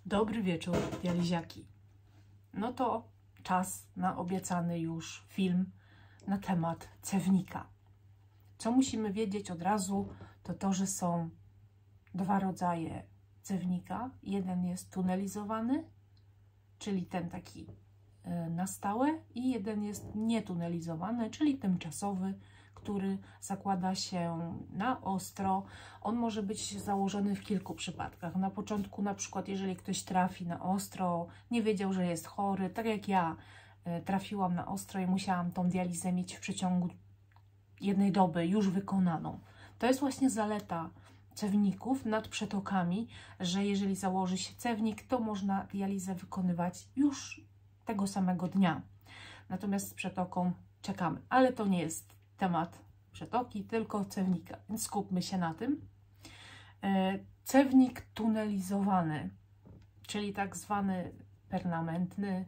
Dobry wieczór, dializiaki. No to czas na obiecany już film na temat cewnika. Co musimy wiedzieć od razu, to to, że są dwa rodzaje cewnika. Jeden jest tunelizowany, czyli ten taki na stałe, i jeden jest nietunelizowany, czyli tymczasowy, który zakłada się na ostro. On może być założony w kilku przypadkach. Na początku, na przykład, jeżeli ktoś trafi na ostro, nie wiedział, że jest chory, tak jak ja trafiłam na ostro i musiałam tą dializę mieć w przeciągu jednej doby już wykonaną. To jest właśnie zaleta cewników nad przetokami, że jeżeli założy się cewnik, to można dializę wykonywać już tego samego dnia. Natomiast z przetoką czekamy, ale to nie jest temat przetoki, tylko cewnika, więc skupmy się na tym. Cewnik tunelizowany, czyli tak zwany permanentny,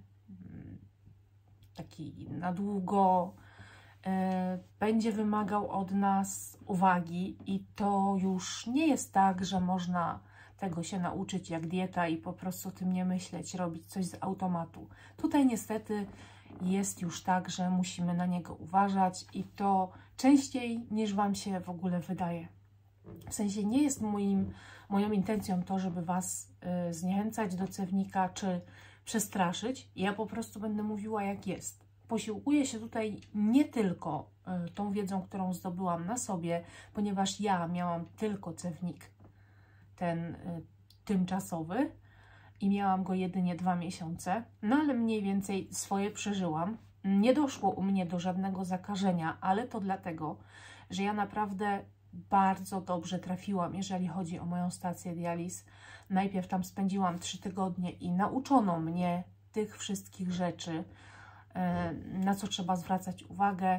taki na długo, będzie wymagał od nas uwagi i to już nie jest tak, że można tego się nauczyć jak dieta i po prostu o tym nie myśleć, robić coś z automatu. Tutaj niestety jest już tak, że musimy na niego uważać i to częściej niż Wam się w ogóle wydaje. W sensie nie jest moją intencją to, żeby Was zniechęcać do cewnika czy przestraszyć. Ja po prostu będę mówiła jak jest. Posiłkuję się tutaj nie tylko tą wiedzą, którą zdobyłam na sobie, ponieważ ja miałam tylko cewnik ten tymczasowy i miałam go jedynie 2 miesiące, no ale mniej więcej swoje przeżyłam. Nie doszło u mnie do żadnego zakażenia, ale to dlatego, że ja naprawdę bardzo dobrze trafiłam, jeżeli chodzi o moją stację dializ. Najpierw tam spędziłam 3 tygodnie i nauczono mnie tych wszystkich rzeczy, na co trzeba zwracać uwagę,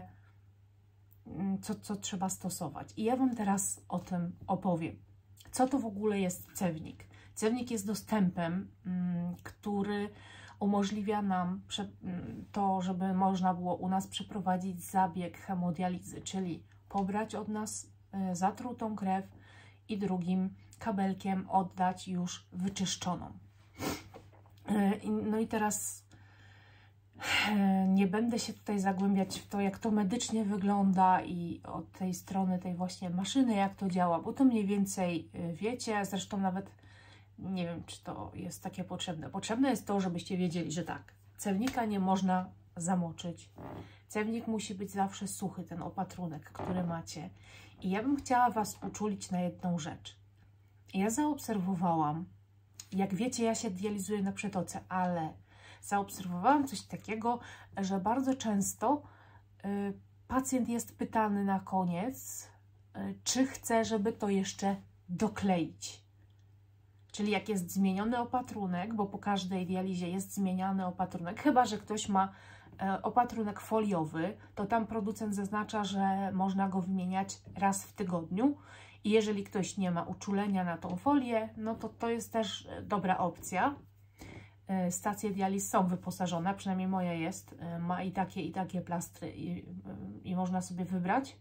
co trzeba stosować. I ja Wam teraz o tym opowiem. Co to w ogóle jest cewnik? Cewnik jest dostępem, który umożliwia nam to, żeby można było u nas przeprowadzić zabieg hemodializy, czyli pobrać od nas zatrutą krew i drugim kabelkiem oddać już wyczyszczoną. No i teraz nie będę się tutaj zagłębiać w to, jak to medycznie wygląda i od tej strony tej właśnie maszyny, jak to działa, bo to mniej więcej wiecie, zresztą nawet nie wiem, czy to jest takie potrzebne. Potrzebne jest to, żebyście wiedzieli, że tak, cewnika nie można zamoczyć. Cewnik musi być zawsze suchy, ten opatrunek, który macie. I ja bym chciała Was uczulić na jedną rzecz. Ja zaobserwowałam, jak wiecie, ja się dializuję na przetoce, ale zaobserwowałam coś takiego, że bardzo często pacjent jest pytany na koniec, czy chce, żeby to jeszcze dokleić. Czyli jak jest zmieniony opatrunek, bo po każdej dializie jest zmieniany opatrunek, chyba że ktoś ma opatrunek foliowy, to tam producent zaznacza, że można go wymieniać raz w tygodniu. I jeżeli ktoś nie ma uczulenia na tą folię, no to jest też dobra opcja. Stacje dializ są wyposażone, przynajmniej moja jest, ma i takie plastry i można sobie wybrać.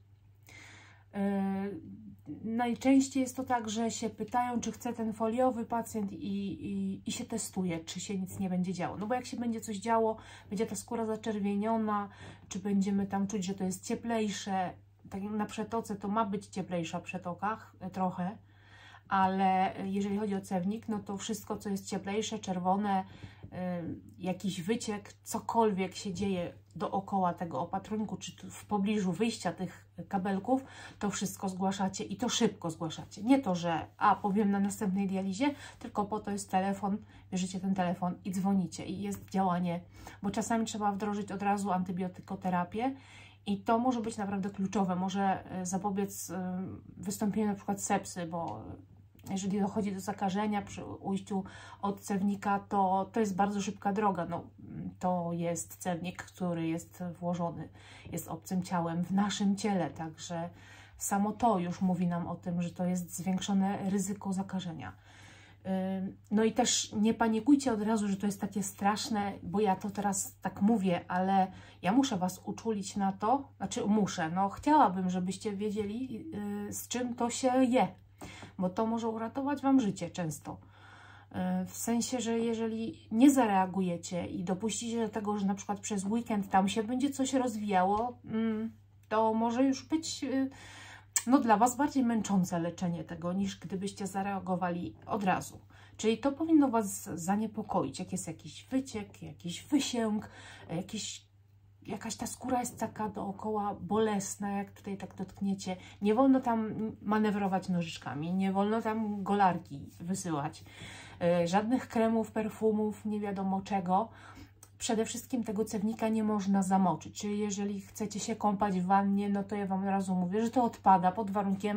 Najczęściej jest to tak, że się pytają, czy chce ten foliowy pacjent i się testuje, czy się nic nie będzie działo. No bo jak się będzie coś działo, będzie ta skóra zaczerwieniona, czy będziemy tam czuć, że to jest cieplejsze. Tak jak na przetoce to ma być cieplejsza w przetokach trochę, ale jeżeli chodzi o cewnik, no to wszystko, co jest cieplejsze, czerwone, jakiś wyciek, cokolwiek się dzieje dookoła tego opatrunku, czy w pobliżu wyjścia tych kabelków, to wszystko zgłaszacie i to szybko zgłaszacie. Nie to, że powiem na następnej dializie, tylko po to jest telefon, bierzecie ten telefon i dzwonicie i jest działanie, bo czasami trzeba wdrożyć od razu antybiotykoterapię i to może być naprawdę kluczowe, może zapobiec wystąpieniu na przykład sepsy, bo jeżeli dochodzi do zakażenia przy ujściu od cewnika, to jest bardzo szybka droga. No, to jest cewnik, który jest włożony, jest obcym ciałem w naszym ciele, także samo to już mówi nam o tym, że to jest zwiększone ryzyko zakażenia. No i też nie panikujcie od razu, że to jest takie straszne, bo ja to teraz tak mówię, ale ja muszę Was uczulić na to, znaczy muszę, no chciałabym, żebyście wiedzieli, z czym to się je, bo to może uratować Wam życie często. W sensie, że jeżeli nie zareagujecie i dopuścicie do tego, że na przykład przez weekend tam się będzie coś rozwijało, to może już być no, dla Was bardziej męczące leczenie tego, niż gdybyście zareagowali od razu. Czyli to powinno Was zaniepokoić, jak jest jakiś wyciek, jakiś wysięg, jakaś ta skóra jest taka dookoła bolesna, jak tutaj tak dotkniecie. Nie wolno tam manewrować nożyczkami, nie wolno tam golarki wysyłać. Żadnych kremów, perfumów, nie wiadomo czego. Przede wszystkim tego cewnika nie można zamoczyć. Czyli jeżeli chcecie się kąpać w wannie, no to ja Wam od razu mówię, że to odpada pod warunkiem,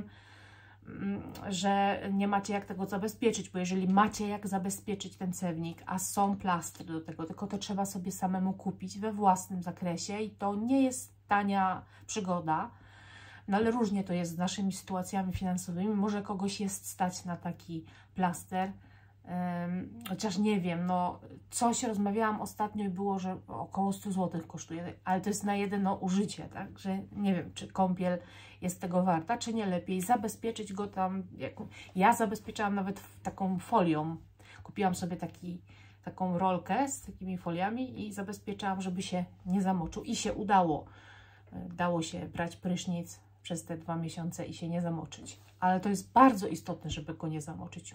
że nie macie jak tego zabezpieczyć, bo jeżeli macie jak zabezpieczyć ten cewnik, a są plastry do tego, tylko to trzeba sobie samemu kupić we własnym zakresie i to nie jest tania przygoda, no ale różnie to jest z naszymi sytuacjami finansowymi, może kogoś jest stać na taki plaster, chociaż nie wiem, no coś rozmawiałam ostatnio i było, że około 100 zł kosztuje, ale to jest na jedno użycie, tak, że nie wiem, czy kąpiel jest tego warta, czy nie lepiej zabezpieczyć go tam, ja zabezpieczałam nawet taką folią, kupiłam sobie taką rolkę z takimi foliami i zabezpieczałam, żeby się nie zamoczył i się udało, dało się brać prysznic przez te 2 miesiące i się nie zamoczyć, ale to jest bardzo istotne, żeby go nie zamoczyć.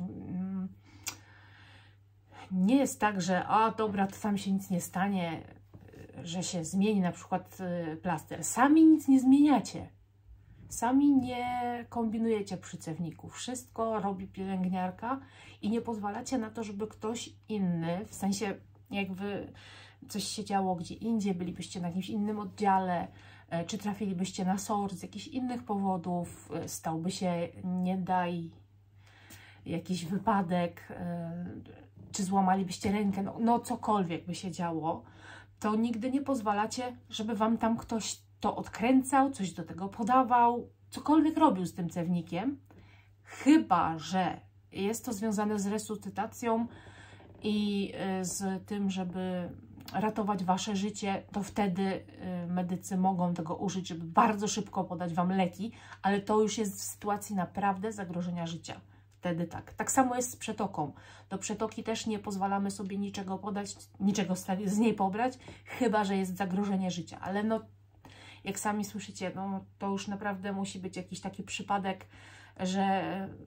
Nie jest tak, że a dobra, to tam się nic nie stanie, że się zmieni na przykład plaster. Sami nic nie zmieniacie. Sami nie kombinujecie przy cewniku. Wszystko robi pielęgniarka i nie pozwalacie na to, żeby ktoś inny, w sensie jakby coś się działo gdzie indziej, bylibyście na jakimś innym oddziale, czy trafilibyście na SOR z jakichś innych powodów, stałby się, nie daj, jakiś wypadek, czy złamalibyście rękę, no cokolwiek by się działo, to nigdy nie pozwalacie, żeby Wam tam ktoś to odkręcał, coś do tego podawał, cokolwiek robił z tym cewnikiem, chyba że jest to związane z resuscytacją i z tym, żeby ratować Wasze życie, to wtedy medycy mogą tego użyć, żeby bardzo szybko podać Wam leki, ale to już jest w sytuacji naprawdę zagrożenia życia. Wtedy tak. Tak samo jest z przetoką. Do przetoki też nie pozwalamy sobie niczego podać, niczego z niej pobrać, chyba że jest zagrożenie życia. Ale no, jak sami słyszycie, no to już naprawdę musi być jakiś taki przypadek, że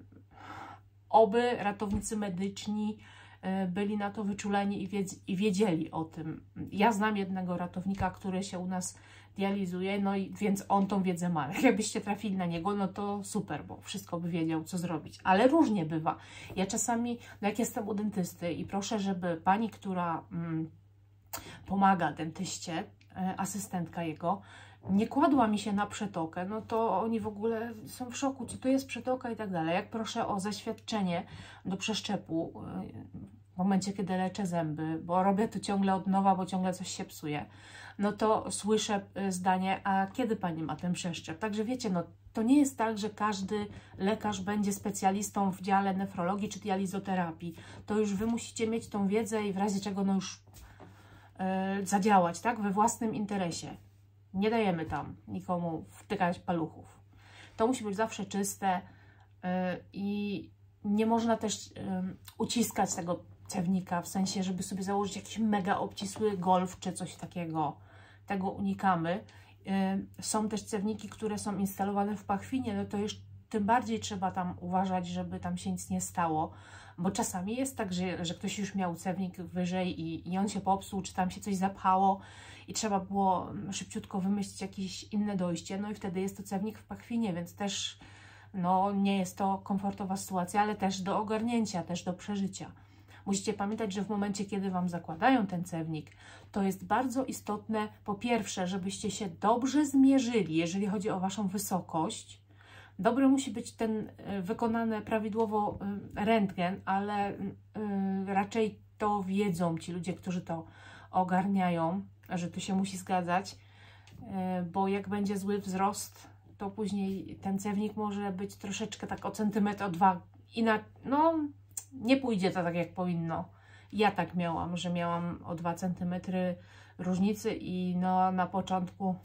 oby ratownicy medyczni byli na to wyczuleni i wiedzieli o tym. Ja znam jednego ratownika, który się u nas dializuje, no i więc on tą wiedzę ma. Jakbyście trafili na niego, no to super, bo wszystko by wiedział, co zrobić. Ale różnie bywa. Ja czasami, no jak jestem u dentysty i proszę, żeby pani, która pomaga dentyście, asystentka jego, nie kładła mi się na przetokę, no to oni w ogóle są w szoku, co to jest przetoka i tak dalej. Jak proszę o zaświadczenie do przeszczepu w momencie, kiedy leczę zęby, bo robię to ciągle od nowa, bo ciągle coś się psuje, no to słyszę zdanie, a kiedy Pani ma ten przeszczep? Także wiecie, no to nie jest tak, że każdy lekarz będzie specjalistą w dziale nefrologii czy dializoterapii. To już Wy musicie mieć tą wiedzę i w razie czego no już zadziałać, tak? We własnym interesie. Nie dajemy tam nikomu wtykać paluchów. To musi być zawsze czyste i nie można też uciskać tego cewnika, w sensie, żeby sobie założyć jakiś mega obcisły golf czy coś takiego. Tego unikamy. Są też cewniki, które są instalowane w pachwinie, no to już tym bardziej trzeba tam uważać, żeby tam się nic nie stało, bo czasami jest tak, że ktoś już miał cewnik wyżej i on się popsuł, czy tam się coś zapchało i trzeba było szybciutko wymyślić jakieś inne dojście, no i wtedy jest to cewnik w pachwinie, więc też no, nie jest to komfortowa sytuacja, ale też do ogarnięcia, też do przeżycia. Musicie pamiętać, że w momencie, kiedy Wam zakładają ten cewnik, to jest bardzo istotne, po pierwsze, żebyście się dobrze zmierzyli, jeżeli chodzi o Waszą wysokość. Dobry musi być ten wykonany prawidłowo rentgen, ale raczej to wiedzą ci ludzie, którzy to ogarniają, że to się musi zgadzać, bo jak będzie zły wzrost, to później ten cewnik może być troszeczkę tak o centymetr, o 2 i no nie pójdzie to tak jak powinno. Ja tak miałam, że miałam o 2 cm różnicy i no na początku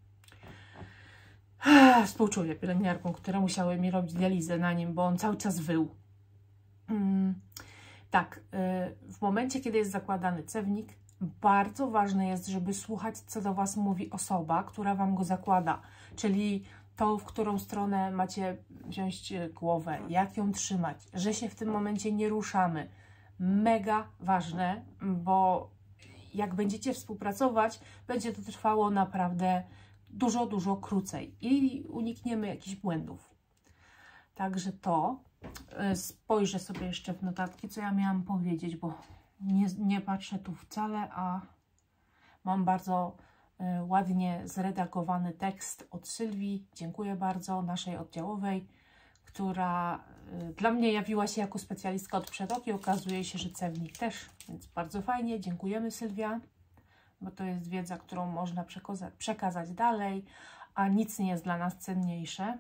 współczuję pielęgniarkom, które musiały mi robić dializę na nim, bo on cały czas wył. Tak, w momencie, kiedy jest zakładany cewnik, bardzo ważne jest, żeby słuchać, co do Was mówi osoba, która Wam go zakłada, czyli to, w którą stronę macie wziąć głowę, jak ją trzymać, że się w tym momencie nie ruszamy. Mega ważne, bo jak będziecie współpracować, będzie to trwało naprawdę dużo, dużo krócej i unikniemy jakichś błędów. Także to. Spojrzę sobie jeszcze w notatki, co ja miałam powiedzieć, bo nie patrzę tu wcale, a mam bardzo ładnie zredagowany tekst od Sylwii. Dziękuję bardzo, naszej oddziałowej, która dla mnie jawiła się jako specjalistka od przedoki. Okazuje się, że cewnik też, więc bardzo fajnie. Dziękujemy, Sylwia, bo to jest wiedza, którą można przekazać dalej, a nic nie jest dla nas cenniejsze.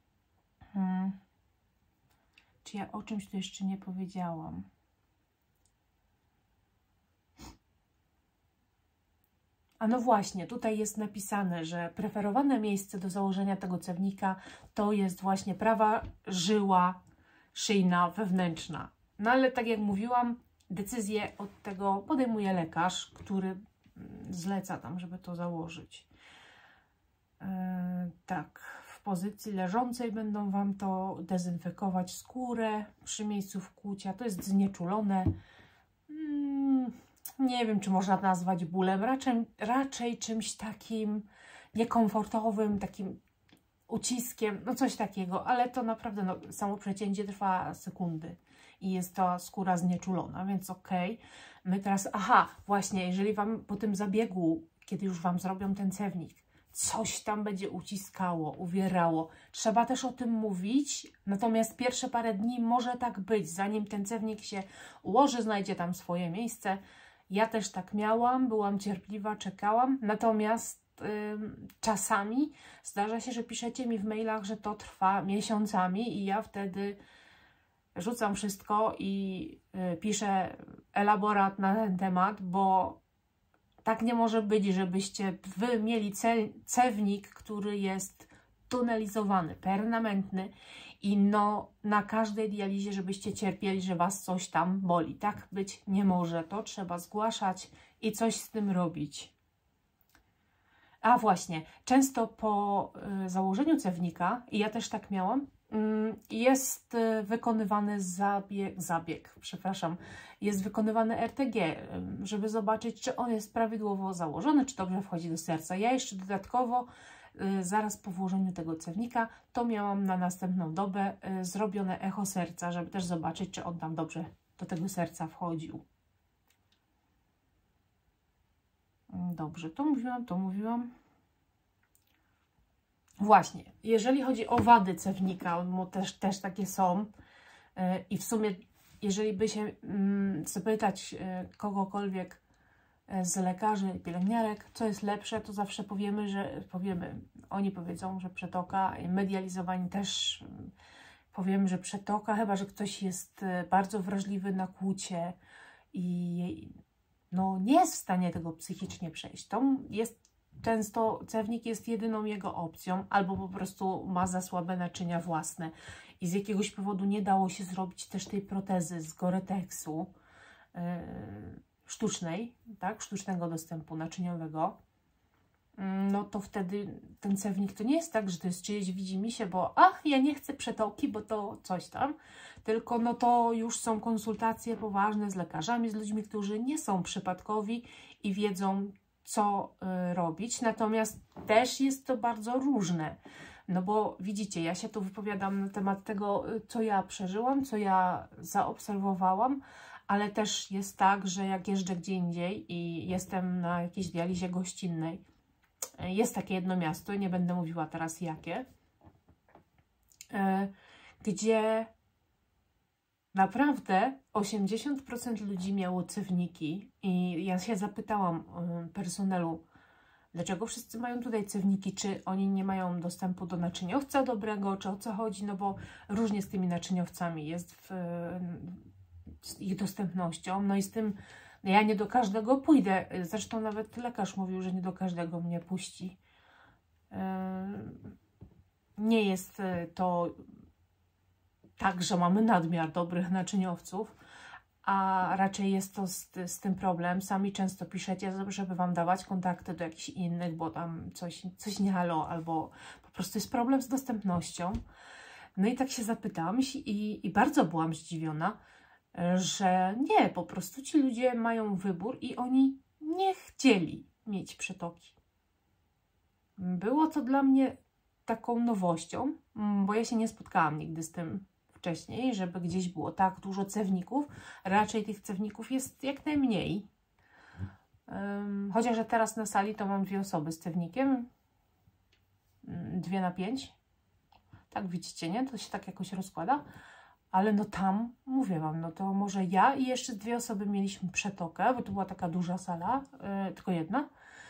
Czy ja o czymś tu jeszcze nie powiedziałam? A no właśnie, tutaj jest napisane, że preferowane miejsce do założenia tego cewnika to jest właśnie prawa żyła szyjna wewnętrzna. No ale tak jak mówiłam, decyzję od tego podejmuje lekarz, który zleca tam, żeby to założyć. Tak, w pozycji leżącej będą Wam to dezynfekować skórę przy miejscu wkłucia. To jest znieczulone. Nie wiem, czy można nazwać bólem, raczej czymś takim niekomfortowym, takim uciskiem, no coś takiego, ale to naprawdę, no, samo przecięcie trwa sekundy i jest ta skóra znieczulona, więc okej. My teraz, aha, właśnie, jeżeli Wam po tym zabiegu, kiedy już Wam zrobią ten cewnik, coś tam będzie uciskało, uwierało, trzeba też o tym mówić, natomiast pierwsze parę dni może tak być, zanim ten cewnik się ułoży, znajdzie tam swoje miejsce. Ja też tak miałam, byłam cierpliwa, czekałam, natomiast czasami zdarza się, że piszecie mi w mailach, że to trwa miesiącami i ja wtedy rzucam wszystko i piszę elaborat na ten temat, bo tak nie może być, żebyście Wy mieli cewnik, który jest tunelizowany, permanentny i no na każdej dializie, żebyście cierpieli, że Was coś tam boli. Tak być nie może. To trzeba zgłaszać i coś z tym robić. A właśnie, często po założeniu cewnika, i ja też tak miałam, jest wykonywany jest wykonywany RTG, żeby zobaczyć, czy on jest prawidłowo założony, czy dobrze wchodzi do serca. Ja jeszcze dodatkowo zaraz po włożeniu tego cewnika, to miałam na następną dobę zrobione echo serca, żeby też zobaczyć, czy on tam dobrze do tego serca wchodził. Dobrze, to mówiłam. Właśnie, jeżeli chodzi o wady cewnika, bo też takie są i w sumie, jeżeli by się zapytać kogokolwiek z lekarzy, pielęgniarek, co jest lepsze, to zawsze oni powiedzą, że przetoka, medializowani też powiemy, że przetoka, chyba że ktoś jest bardzo wrażliwy na kłucie i no, nie jest w stanie tego psychicznie przejść. Często cewnik jest jedyną jego opcją, albo po prostu ma za słabe naczynia własne i z jakiegoś powodu nie dało się zrobić też tej protezy z Gore-Texu sztucznej, tak, sztucznego dostępu naczyniowego, no to wtedy ten cewnik to nie jest tak, że to jest czyjeś widzimisię, bo ja nie chcę przetoki, bo to coś tam, tylko no to już są konsultacje poważne z lekarzami, z ludźmi, którzy nie są przypadkowi i wiedzą, co robić, natomiast też jest to bardzo różne, no bo widzicie, ja się tu wypowiadam na temat tego, co ja przeżyłam, co ja zaobserwowałam, ale też jest tak, że jak jeżdżę gdzie indziej i jestem na jakiejś dializie gościnnej, jest takie jedno miasto, nie będę mówiła teraz jakie, gdzie naprawdę 80% ludzi miało cewniki i ja się zapytałam personelu, dlaczego wszyscy mają tutaj cewniki, czy oni nie mają dostępu do naczyniowca dobrego, czy o co chodzi, no bo różnie z tymi naczyniowcami jest z ich dostępnością, no i z tym ja nie do każdego pójdę, zresztą nawet lekarz mówił, że nie do każdego mnie puści. Nie jest to tak, że mamy nadmiar dobrych naczyniowców, a raczej jest to z tym problem. Sami często piszecie, żeby Wam dawać kontakty do jakichś innych, bo tam coś nie halo, albo po prostu jest problem z dostępnością. No i tak się zapytałam i bardzo byłam zdziwiona, że nie, po prostu ci ludzie mają wybór i oni nie chcieli mieć przetoki. Było to dla mnie taką nowością, bo ja się nie spotkałam nigdy z tym wcześniej, żeby gdzieś było tak dużo cewników. Raczej tych cewników jest jak najmniej. Chociaż ja teraz na sali to mam 2 osoby z cewnikiem. 2 na 5. Tak widzicie, nie? To się tak jakoś rozkłada. Ale no tam, mówię Wam, no to może ja i jeszcze 2 osoby mieliśmy przetokę, bo to była taka duża sala, tylko jedna.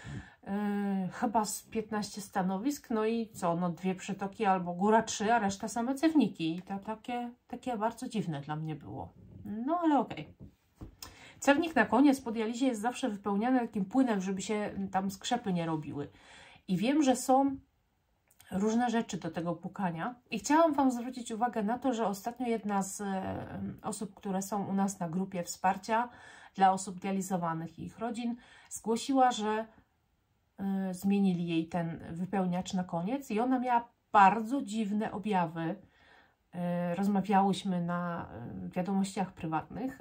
Chyba z 15 stanowisk, no i co, no 2 przetoki albo góra 3, a reszta same cewniki. I to takie bardzo dziwne dla mnie było. No ale okej. Cewnik na koniec po dializie jest zawsze wypełniany takim płynem, żeby się tam skrzepy nie robiły. I wiem, że są różne rzeczy do tego płukania. I chciałam Wam zwrócić uwagę na to, że ostatnio jedna z osób, które są u nas na grupie wsparcia dla osób dializowanych i ich rodzin, zgłosiła, że zmienili jej ten wypełniacz na koniec i ona miała bardzo dziwne objawy. Rozmawiałyśmy na wiadomościach prywatnych.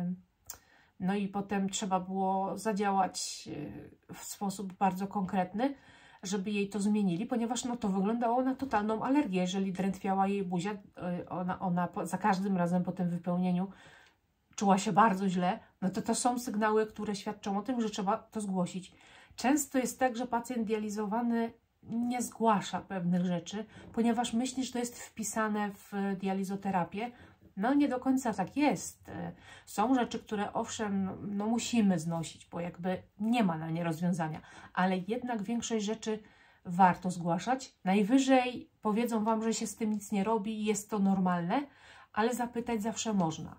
No i potem trzeba było zadziałać w sposób bardzo konkretny, żeby jej to zmienili, ponieważ no to wyglądało na totalną alergię. Jeżeli drętwiała jej buzia, ona za każdym razem po tym wypełnieniu czuła się bardzo źle, no to są sygnały, które świadczą o tym, że trzeba to zgłosić. Często jest tak, że pacjent dializowany nie zgłasza pewnych rzeczy, ponieważ myśli, że to jest wpisane w dializoterapię. No nie do końca tak jest. Są rzeczy, które owszem, no musimy znosić, bo jakby nie ma na nie rozwiązania, ale jednak większość rzeczy warto zgłaszać. Najwyżej powiedzą Wam, że się z tym nic nie robi i jest to normalne, ale zapytać zawsze można.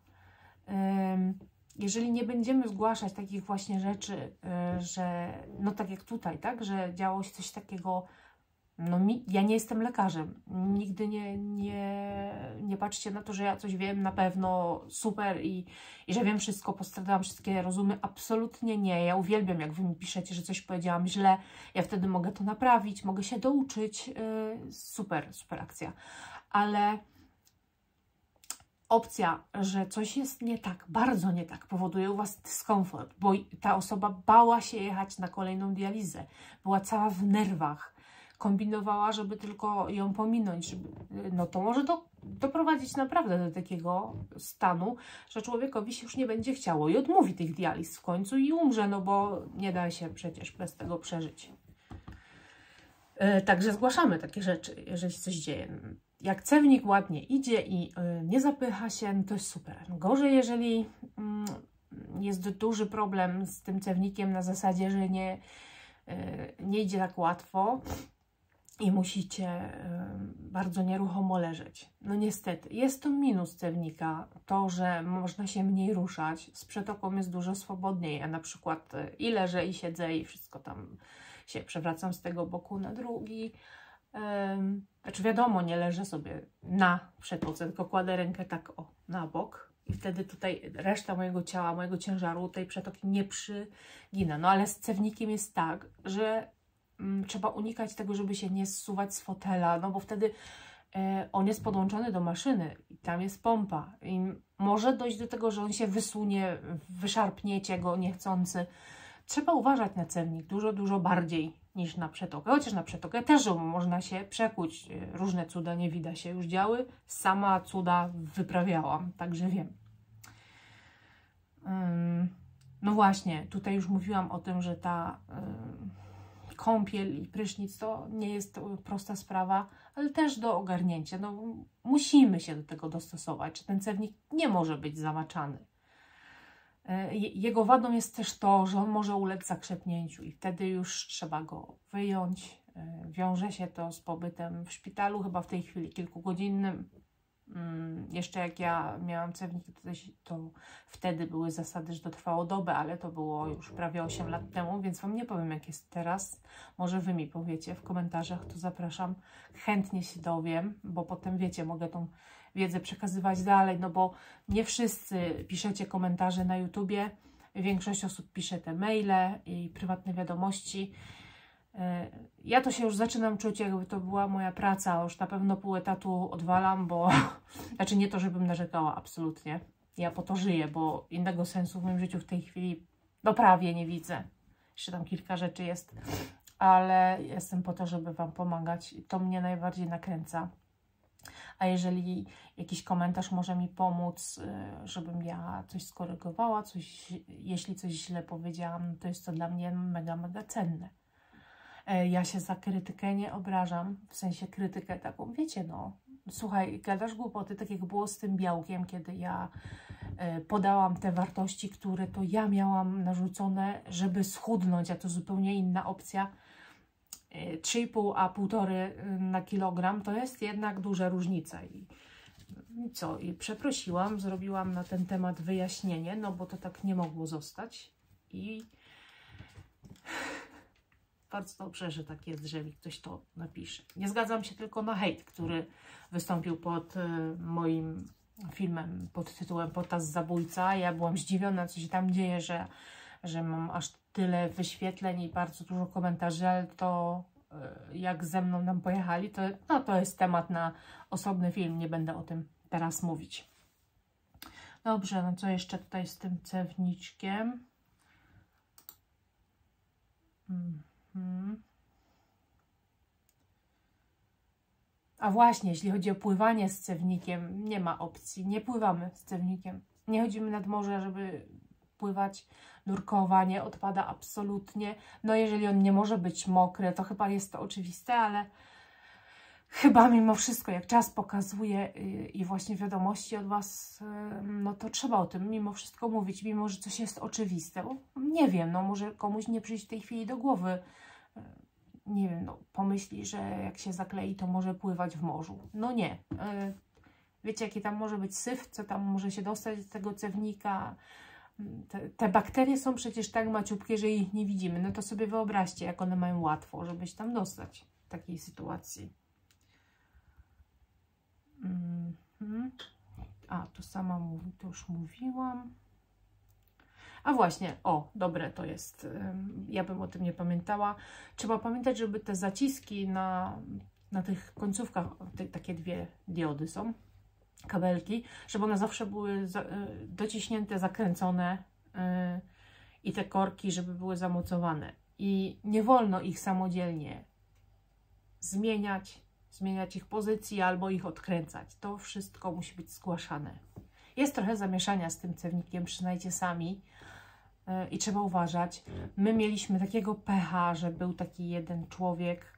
Jeżeli nie będziemy zgłaszać takich właśnie rzeczy, że no tak jak tutaj, tak, że działo się coś takiego, no ja nie jestem lekarzem, nigdy nie patrzcie na to, że ja coś wiem na pewno super i że wiem wszystko, postradałam wszystkie rozumy, absolutnie nie. Ja uwielbiam, jak Wy mi piszecie, że coś powiedziałam źle, ja wtedy mogę to naprawić, mogę się douczyć, super akcja, ale opcja, że coś jest nie tak, bardzo nie tak, powoduje u Was dyskomfort, bo ta osoba bała się jechać na kolejną dializę, była cała w nerwach, kombinowała, żeby tylko ją pominąć, żeby, no to może doprowadzić naprawdę do takiego stanu, że człowiekowi się już nie będzie chciało i odmówi tych dializ w końcu i umrze, no bo nie da się przecież bez tego przeżyć. Także zgłaszamy takie rzeczy, jeżeli coś dzieje. Jak cewnik ładnie idzie i nie zapycha się, no to jest super. Gorzej, jeżeli jest duży problem z tym cewnikiem na zasadzie, że nie idzie tak łatwo i musicie bardzo nieruchomo leżeć. No niestety, jest to minus cewnika, to, że można się mniej ruszać. Z przetoką jest dużo swobodniej. Ja na przykład i leżę, i siedzę, i wszystko tam się przewracam z tego boku na drugi. Znaczy wiadomo, nie leżę sobie na przetoce, tylko kładę rękę tak na bok i wtedy tutaj reszta mojego ciała, mojego ciężaru tej przetoki nie przygina. No ale z cewnikiem jest tak, że trzeba unikać tego, żeby się nie zsuwać z fotela, no bo wtedy on jest podłączony do maszyny i tam jest pompa i może dojść do tego, że on się wysunie, wyszarpniecie go niechcący. Trzeba uważać na cewnik dużo bardziej niż na przetokę, chociaż na przetokę też można się przekuć. Różne cuda nie widać się już działy. Sama cuda wyprawiałam, także wiem. No właśnie, tutaj już mówiłam o tym, że ta kąpiel i prysznic to nie jest prosta sprawa, ale też do ogarnięcia. No, musimy się do tego dostosować, czy ten cewnik nie może być zamaczany. Jego wadą jest też to, że on może ulec zakrzepnięciu i wtedy już trzeba go wyjąć. Wiąże się to z pobytem w szpitalu, chyba w tej chwili kilkugodzinnym. Jeszcze jak ja miałam cewnik, to wtedy były zasady, że to trwało dobę, ale to było już prawie 8 lat temu, więc Wam nie powiem, jak jest teraz. Może Wy mi powiecie w komentarzach, to zapraszam. Chętnie się dowiem, bo potem wiecie, mogę tą wiedzę przekazywać dalej, no bo nie wszyscy piszecie komentarze na YouTubie, większość osób pisze te maile i prywatne wiadomości. Ja to się już zaczynam czuć, jakby to była moja praca, już na pewno pół etatu odwalam, bo znaczy nie to, żebym narzekała, absolutnie. Ja po to żyję, bo innego sensu w moim życiu w tej chwili no prawie nie widzę. Jeszcze tam kilka rzeczy jest, ale jestem po to, żeby Wam pomagać. To mnie najbardziej nakręca. A jeżeli jakiś komentarz może mi pomóc, żebym ja coś skorygowała, jeśli coś źle powiedziałam, to jest to dla mnie mega, mega cenne. Ja się za krytykę nie obrażam, w sensie krytykę taką, wiecie, no, słuchaj, gadasz głupoty, tak jak było z tym białkiem, kiedy ja podałam te wartości, które to ja miałam narzucone, żeby schudnąć, a to zupełnie inna opcja. 3,5 a 1,5 na kilogram to jest jednak duża różnica. I co? I przeprosiłam, zrobiłam na ten temat wyjaśnienie, no bo to tak nie mogło zostać. I bardzo dobrze, że tak jest, że mi ktoś to napisze. Nie zgadzam się tylko na hejt, który wystąpił pod moim filmem pod tytułem Potas Zabójca. Ja byłam zdziwiona, co się tam dzieje, że mam aż tyle wyświetleń i bardzo dużo komentarzy, ale to jak ze mną nam pojechali, to, no, to jest temat na osobny film, nie będę o tym teraz mówić. Dobrze, no co jeszcze tutaj z tym cewniczkiem? A właśnie, jeśli chodzi o pływanie z cewnikiem, nie ma opcji, nie pływamy z cewnikiem. Nie chodzimy nad morze, żeby pływać, nurkowanie odpada absolutnie. No jeżeli on nie może być mokry, to chyba jest to oczywiste, ale chyba mimo wszystko, jak czas pokazuje i właśnie wiadomości od Was, no to trzeba o tym mimo wszystko mówić, mimo że coś jest oczywiste. Bo nie wiem, no może komuś nie przyjść w tej chwili do głowy, nie wiem, no pomyśli, że jak się zaklei, to może pływać w morzu. No nie. Wiecie, jaki tam może być syf, co tam może się dostać z tego cewnika. Te bakterie są przecież tak maciupkie, że ich nie widzimy. No to sobie wyobraźcie, jak one mają łatwo, żeby się tam dostać w takiej sytuacji. A, to sama mówi, to już mówiłam. A właśnie, o, dobre to jest. Ja bym o tym nie pamiętała. Trzeba pamiętać, żeby te zaciski na tych końcówkach, takie dwie diody są, kabelki, żeby one zawsze były dociśnięte, zakręcone i te korki, żeby były zamocowane. I nie wolno ich samodzielnie zmieniać ich pozycji albo ich odkręcać. To wszystko musi być zgłaszane. Jest trochę zamieszania z tym cewnikiem, przyznajcie sami. I trzeba uważać. My mieliśmy takiego pecha, że był taki jeden człowiek,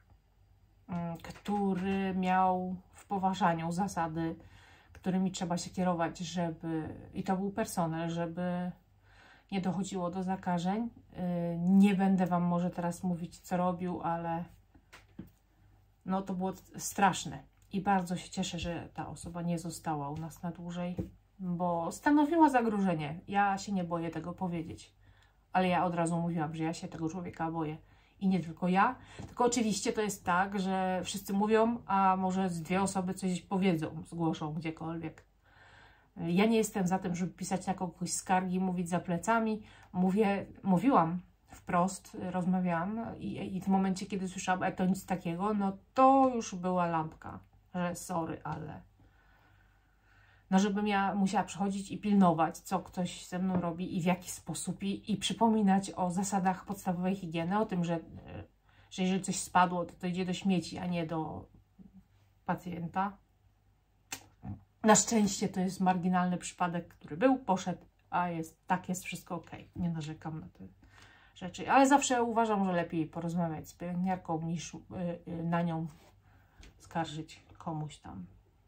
który miał w poważaniu zasady, którymi trzeba się kierować, i to był personel, żeby nie dochodziło do zakażeń. Nie będę Wam może teraz mówić, co robił, ale no to było straszne. I bardzo się cieszę, że ta osoba nie została u nas na dłużej, bo stanowiła zagrożenie. Ja się nie boję tego powiedzieć. Ale ja od razu mówiłam, że ja się tego człowieka boję. I nie tylko ja. Tylko oczywiście to jest tak, że wszyscy mówią, a może z 2 osoby coś powiedzą, zgłoszą gdziekolwiek. Ja nie jestem za tym, żeby pisać na kogoś skargi, mówić za plecami. Mówiłam wprost, rozmawiałam i w momencie, kiedy słyszałam, to nic takiego, no to już była lampka, że sorry, ale... No, żebym ja musiała przychodzić i pilnować, co ktoś ze mną robi i w jaki sposób i przypominać o zasadach podstawowej higieny, o tym, że jeżeli coś spadło, to idzie do śmieci, a nie do pacjenta. Na szczęście to jest marginalny przypadek, który był, poszedł, a tak jest wszystko ok. Nie narzekam na te rzeczy, ale zawsze uważam, że lepiej porozmawiać z pielęgniarką niż na nią skarżyć komuś tam.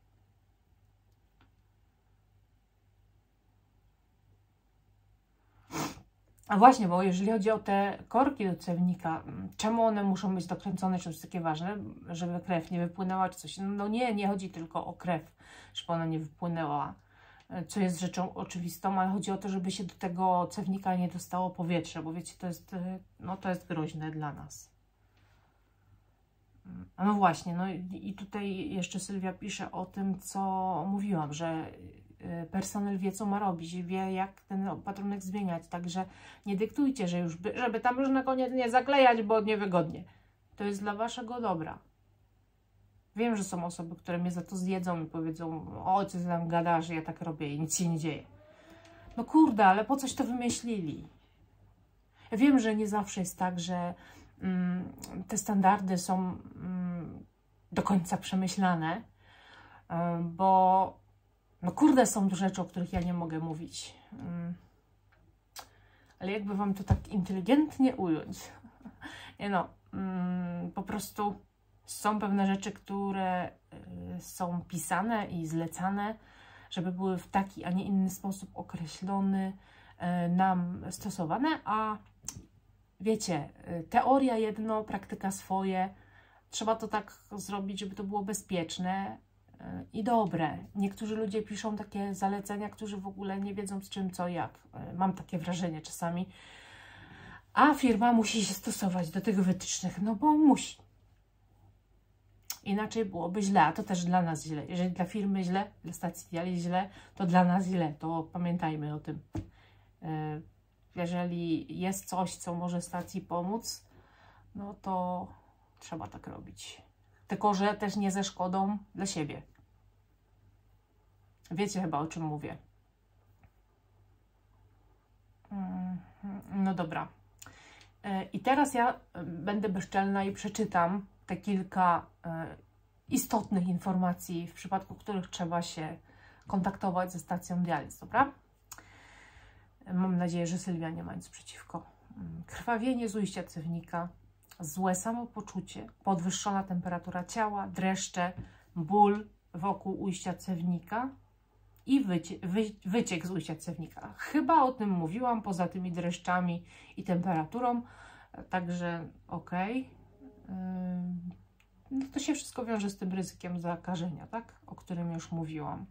A właśnie, bo jeżeli chodzi o te korki do cewnika, czemu one muszą być dokręcone, czy to jest takie ważne, żeby krew nie wypłynęła, czy coś? No nie chodzi tylko o krew, żeby ona nie wypłynęła, co jest rzeczą oczywistą, ale chodzi o to, żeby się do tego cewnika nie dostało powietrze, bo wiecie, to jest groźne dla nas. No właśnie, no i tutaj jeszcze Sylwia pisze o tym, co mówiłam, że personel wie, co ma robić, wie, jak ten opatrunek zmieniać, także nie dyktujcie, że już, żeby tam już na koniec nie zaklejać, bo niewygodnie. To jest dla waszego dobra. Wiem, że są osoby, które mnie za to zjedzą i powiedzą, o, co ty tam gadasz, ja tak robię i nic się nie dzieje. No kurde, ale po coś to wymyślili? Ja wiem, że nie zawsze jest tak, że te standardy są do końca przemyślane, bo no kurde, są rzeczy, o których ja nie mogę mówić. Ale jakby wam to tak inteligentnie ująć? Nie no, po prostu są pewne rzeczy, które są pisane i zlecane, żeby były w taki, a nie inny sposób określony, nam stosowane, a wiecie, teoria jedno, praktyka swoje. Trzeba to tak zrobić, żeby to było bezpieczne i dobre. Niektórzy ludzie piszą takie zalecenia, którzy w ogóle nie wiedzą z czym, co, jak. Mam takie wrażenie czasami. A firma musi się stosować do tych wytycznych, no bo musi. Inaczej byłoby źle, a to też dla nas źle. Jeżeli dla firmy źle, dla stacji dializ źle, to dla nas źle. To pamiętajmy o tym. Jeżeli jest coś, co może stacji pomóc, no to trzeba tak robić. Tylko że też nie ze szkodą dla siebie. Wiecie chyba, o czym mówię. No dobra. I teraz ja będę bezczelna i przeczytam te kilka istotnych informacji, w przypadku których trzeba się kontaktować ze stacją dializ, dobra? Mam nadzieję, że Sylwia nie ma nic przeciwko. Krwawienie z ujścia cewnika, złe samopoczucie, podwyższona temperatura ciała, dreszcze, ból wokół ujścia cewnika i wyciek z ujścia cewnika. Chyba o tym mówiłam, poza tymi dreszczami i temperaturą, także okej. No to się wszystko wiąże z tym ryzykiem zakażenia, tak? O którym już mówiłam.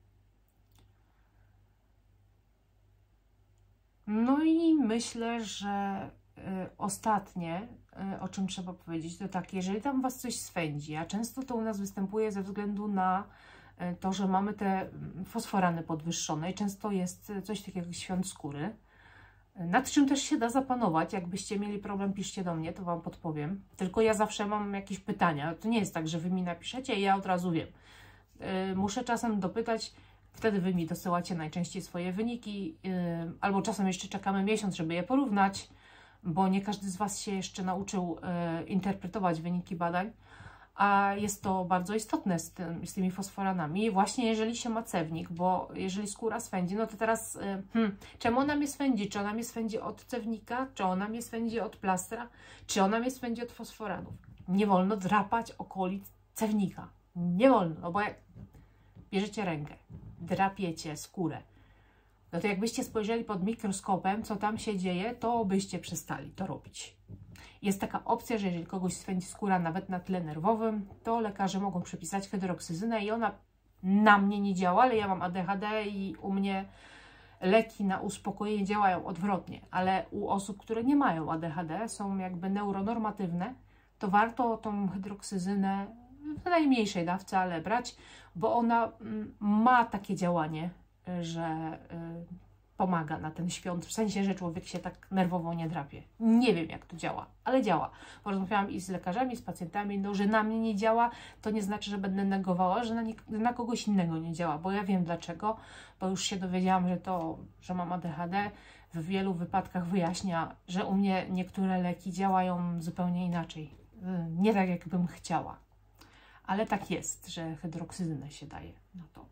No i myślę, że ostatnie, o czym trzeba powiedzieć, to tak, jeżeli tam was coś swędzi, a często to u nas występuje ze względu na to, że mamy te fosforany podwyższone i często jest coś takiego jak świąt skóry, nad czym też się da zapanować. Jakbyście mieli problem, piszcie do mnie, to wam podpowiem. Tylko ja zawsze mam jakieś pytania. To nie jest tak, że wy mi napiszecie i ja od razu wiem. Muszę czasem dopytać, wtedy wy mi dosyłacie najczęściej swoje wyniki, albo czasem jeszcze czekamy miesiąc, żeby je porównać, bo nie każdy z was się jeszcze nauczył interpretować wyniki badań, a jest to bardzo istotne z tymi fosforanami, właśnie jeżeli się ma cewnik, bo jeżeli skóra swędzi, no to teraz czemu ona mnie swędzi? Czy ona mnie swędzi od cewnika? Czy ona mnie swędzi od plastra? Czy ona mnie swędzi od fosforanów? Nie wolno drapać okolic cewnika. Nie wolno, no bo jak bierzecie rękę, drapiecie skórę, no to jakbyście spojrzeli pod mikroskopem, co tam się dzieje, to byście przestali to robić. Jest taka opcja, że jeżeli kogoś swędzi skóra nawet na tle nerwowym, to lekarze mogą przepisać hydroksyzynę i ona na mnie nie działa, ale ja mam ADHD i u mnie leki na uspokojenie działają odwrotnie, ale u osób, które nie mają ADHD, są jakby neuronormatywne, to warto tą hydroksyzynę w najmniejszej dawce, ale brać, bo ona ma takie działanie, że pomaga na ten świąt, w sensie, że człowiek się tak nerwowo nie drapie. Nie wiem, jak to działa, ale działa. Porozmawiałam i z lekarzami, i z pacjentami, no, że na mnie nie działa, to nie znaczy, że będę negowała, że na kogoś innego nie działa, bo ja wiem dlaczego, bo już się dowiedziałam, że mam ADHD, w wielu wypadkach wyjaśnia, że u mnie niektóre leki działają zupełnie inaczej. Nie tak, jakbym chciała. Ale tak jest, że hydroksyzynę się daje na to.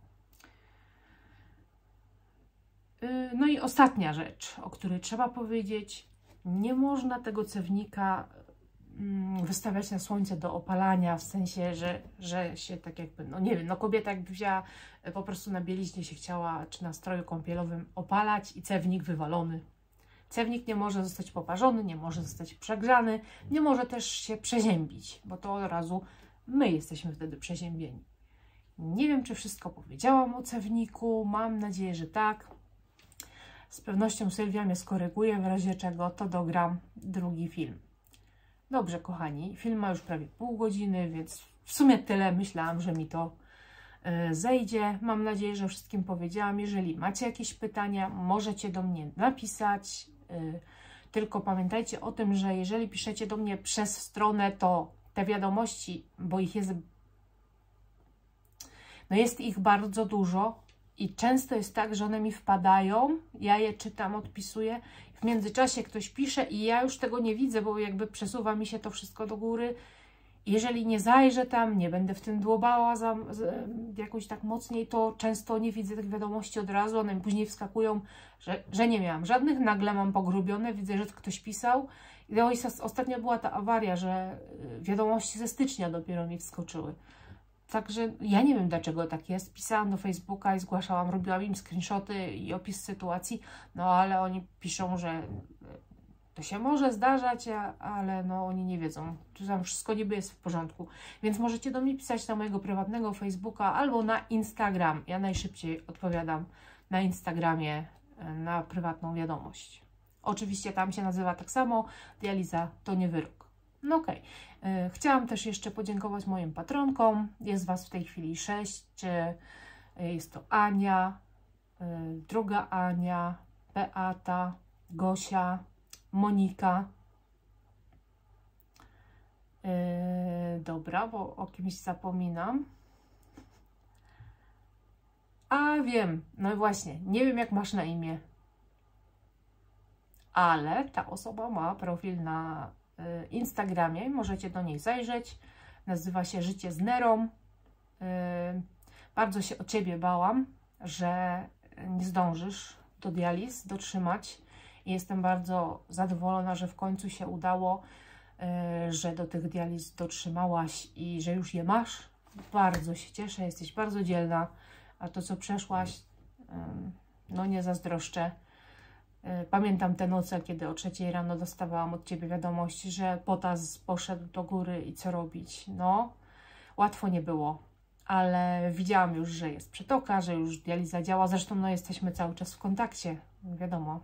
No i ostatnia rzecz, o której trzeba powiedzieć. Nie można tego cewnika wystawiać na słońce do opalania, w sensie, że się tak jakby, no nie wiem, no kobieta jakby wzięła po prostu na bieliźnie się chciała, czy na stroju kąpielowym opalać i cewnik wywalony. Cewnik nie może zostać poparzony, nie może zostać przegrzany, nie może też się przeziębić, bo to od razu my jesteśmy wtedy przeziębieni. Nie wiem, czy wszystko powiedziałam o cewniku, mam nadzieję, że tak. Z pewnością Sylwia mnie skoryguje, w razie czego to dogram drugi film. Dobrze, kochani, film ma już prawie pół godziny, więc w sumie tyle. Myślałam, że mi to zejdzie. Mam nadzieję, że wszystkim powiedziałam. Jeżeli macie jakieś pytania, możecie do mnie napisać. Tylko pamiętajcie o tym, że jeżeli piszecie do mnie przez stronę, to te wiadomości, bo ich jest, no jest ich bardzo dużo i często jest tak, że one mi wpadają, ja je czytam, odpisuję, w międzyczasie ktoś pisze i ja już tego nie widzę, bo jakby przesuwa mi się to wszystko do góry. Jeżeli nie zajrzę tam, nie będę w tym dłubała jakoś tak mocniej, to często nie widzę tych wiadomości od razu, one mi później wskakują, że nie miałam żadnych, nagle mam pogrubione, widzę, że ktoś pisał. I ostatnio była ta awaria, że wiadomości ze stycznia dopiero mi wskoczyły. Także ja nie wiem, dlaczego tak jest. Pisałam do Facebooka i zgłaszałam, robiłam im screenshoty i opis sytuacji, no ale oni piszą, że to się może zdarzać, ale no oni nie wiedzą. Tu tam wszystko niby jest w porządku. Więc możecie do mnie pisać na mojego prywatnego Facebooka albo na Instagram. Ja najszybciej odpowiadam na Instagramie na prywatną wiadomość. Oczywiście tam się nazywa tak samo, dializa to nie wyrok. No okej. Chciałam też jeszcze podziękować moim patronkom. Jest Was w tej chwili 6. Jest to Ania, druga Ania, Beata, Gosia, Monika. Dobra, bo o kimś zapominam. A wiem, no właśnie, nie wiem jak masz na imię. Ale ta osoba ma profil na Instagramie, możecie do niej zajrzeć. Nazywa się Życie z Nerą. Bardzo się o Ciebie bałam, że nie zdążysz do dializ dotrzymać. I jestem bardzo zadowolona, że w końcu się udało, że do tych dializ dotrzymałaś i że już je masz. Bardzo się cieszę, jesteś bardzo dzielna, a to co przeszłaś, no nie zazdroszczę. Pamiętam te noce, kiedy o 3 rano dostawałam od Ciebie wiadomość, że potas poszedł do góry i co robić. No, łatwo nie było, ale widziałam już, że jest przetoka, że już dializa działa. Zresztą no, jesteśmy cały czas w kontakcie, wiadomo.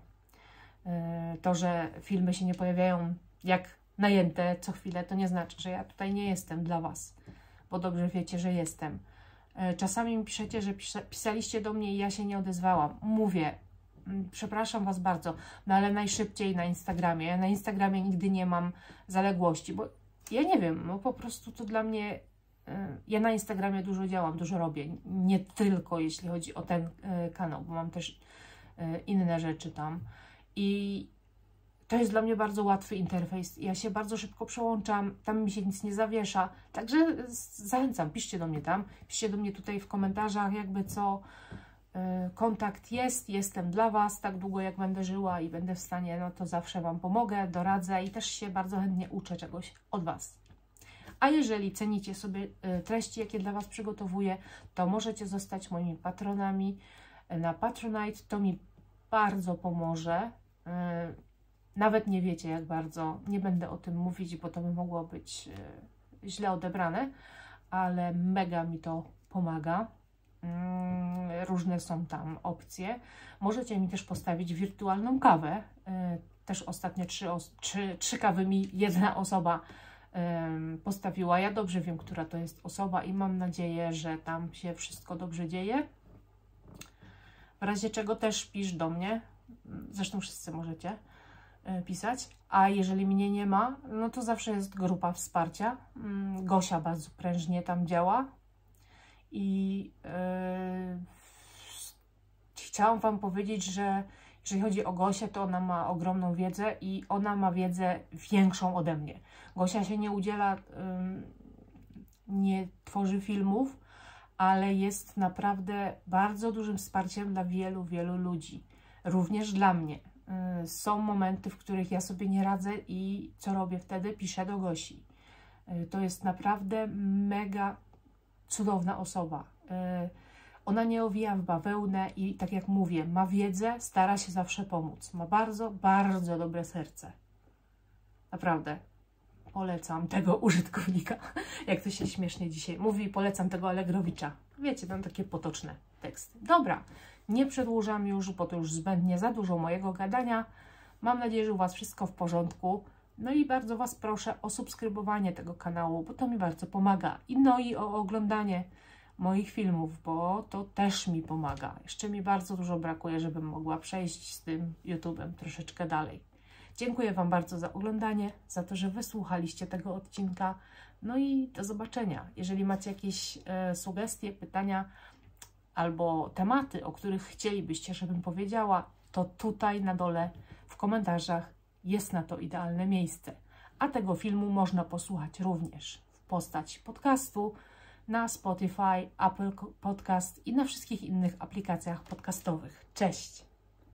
To, że filmy się nie pojawiają jak najęte co chwilę, to nie znaczy, że ja tutaj nie jestem dla Was, bo dobrze wiecie, że jestem. Czasami mi piszecie, że pisaliście do mnie i ja się nie odezwałam. Mówię, przepraszam Was bardzo, no ale najszybciej na Instagramie. Ja na Instagramie nigdy nie mam zaległości, bo ja nie wiem, no po prostu to dla mnie, ja na Instagramie dużo działam, dużo robię, nie tylko jeśli chodzi o ten kanał, bo mam też inne rzeczy tam i to jest dla mnie bardzo łatwy interfejs. Ja się bardzo szybko przełączam, tam mi się nic nie zawiesza, także zachęcam, piszcie do mnie tam, piszcie do mnie tutaj w komentarzach, jakby co. Kontakt jest, jestem dla Was, tak długo jak będę żyła i będę w stanie, no to zawsze Wam pomogę, doradzę i też się bardzo chętnie uczę czegoś od Was. A jeżeli cenicie sobie treści, jakie dla Was przygotowuję, to możecie zostać moimi patronami na Patronite, to mi bardzo pomoże. Nawet nie wiecie jak bardzo, nie będę o tym mówić, bo to by mogło być źle odebrane, ale mega mi to pomaga. Różne są tam opcje. Możecie mi też postawić wirtualną kawę. Też ostatnio 3 kawy mi jedna osoba postawiła. Ja dobrze wiem, która to jest osoba i mam nadzieję, że tam się wszystko dobrze dzieje. W razie czego też pisz do mnie. Zresztą wszyscy możecie pisać. A jeżeli mnie nie ma, no to zawsze jest grupa wsparcia. Gosia bardzo prężnie tam działa. I chciałam Wam powiedzieć, że jeżeli chodzi o Gosię, to ona ma ogromną wiedzę i ona ma wiedzę większą ode mnie. Gosia się nie udziela, nie tworzy filmów, ale jest naprawdę bardzo dużym wsparciem dla wielu, wielu ludzi. Również dla mnie. Są momenty, w których ja sobie nie radzę i co robię wtedy? Piszę do Gosi. To jest naprawdę mega cudowna osoba. Ona nie owija w bawełnę i tak jak mówię, ma wiedzę, stara się zawsze pomóc. Ma bardzo, bardzo dobre serce. Naprawdę. Polecam tego użytkownika. Jak to się śmiesznie dzisiaj mówi, polecam tego Allegrowicza. Wiecie, tam takie potoczne teksty. Dobra, nie przedłużam już, bo to już zbędnie za dużo mojego gadania. Mam nadzieję, że u Was wszystko w porządku. No i bardzo Was proszę o subskrybowanie tego kanału, bo to mi bardzo pomaga. No i o oglądanie moich filmów, bo to też mi pomaga. Jeszcze mi bardzo dużo brakuje, żebym mogła przejść z tym YouTube'em troszeczkę dalej. Dziękuję Wam bardzo za oglądanie, za to, że wysłuchaliście tego odcinka. No i do zobaczenia. Jeżeli macie jakieś sugestie, pytania albo tematy, o których chcielibyście, żebym powiedziała, to tutaj na dole w komentarzach jest na to idealne miejsce. A tego filmu można posłuchać również w postaci podcastu na Spotify, Apple Podcast i na wszystkich innych aplikacjach podcastowych. Cześć!